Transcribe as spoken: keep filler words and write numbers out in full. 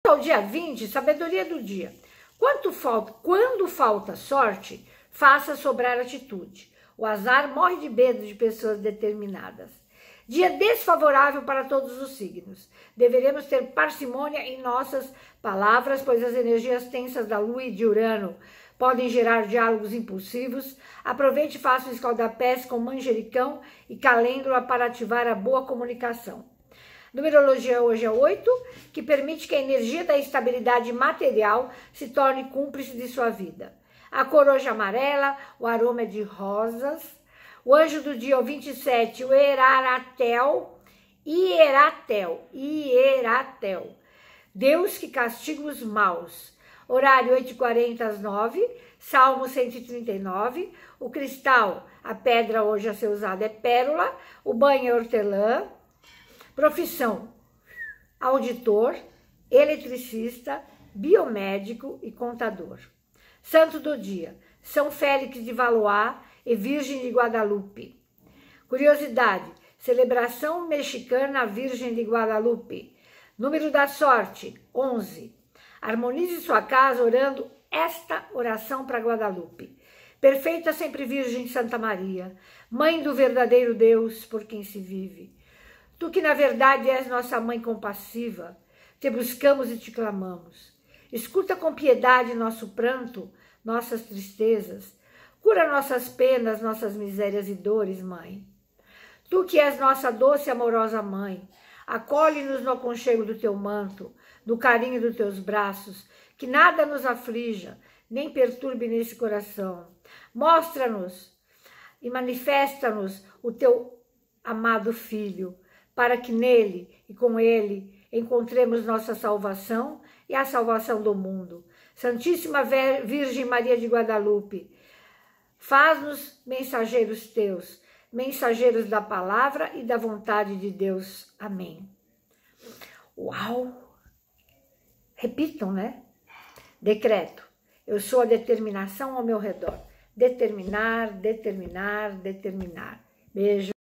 Ao dia vinte, sabedoria do dia. Quanto falta, quando falta sorte, faça sobrar atitude. O azar morre de medo de pessoas determinadas. Dia desfavorável para todos os signos. Deveremos ter parcimônia em nossas palavras, pois as energias tensas da Lua e de Urano podem gerar diálogos impulsivos. Aproveite e faça um escaldapés com manjericão e calêndula para ativar a boa comunicação. Numerologia hoje é oito, que permite que a energia da estabilidade material se torne cúmplice de sua vida. A cor hoje é amarela, o aroma é de rosas. O anjo do dia é o vinte e sete, o Hieraratel, Hieratel, Hieratel. Deus que castiga os maus. Horário oito e quarenta às nove, Salmo cento e trinta e nove. O cristal, a pedra hoje a ser usada é pérola, o banho é hortelã. Profissão, auditor, eletricista, biomédico e contador. Santo do dia, São Félix de Valois e Virgem de Guadalupe. Curiosidade, celebração mexicana Virgem de Guadalupe. Número da sorte, onze. Harmonize sua casa orando esta oração para Guadalupe. Perfeita sempre Virgem Santa Maria, Mãe do verdadeiro Deus por quem se vive. Tu que na verdade és nossa mãe compassiva, te buscamos e te clamamos. Escuta com piedade nosso pranto, nossas tristezas. Cura nossas penas, nossas misérias e dores, Mãe. Tu que és nossa doce e amorosa Mãe, acolhe-nos no aconchego do teu manto, no carinho dos teus braços, que nada nos aflija, nem perturbe nesse coração. Mostra-nos e manifesta-nos o teu amado Filho, para que nele e com ele encontremos nossa salvação e a salvação do mundo. Santíssima Virgem Maria de Guadalupe, faz-nos mensageiros teus, mensageiros da palavra e da vontade de Deus. Amém. Uau! Repitam, né? Decreto. Eu sou a determinação ao meu redor. Determinar, determinar, determinar. Beijo.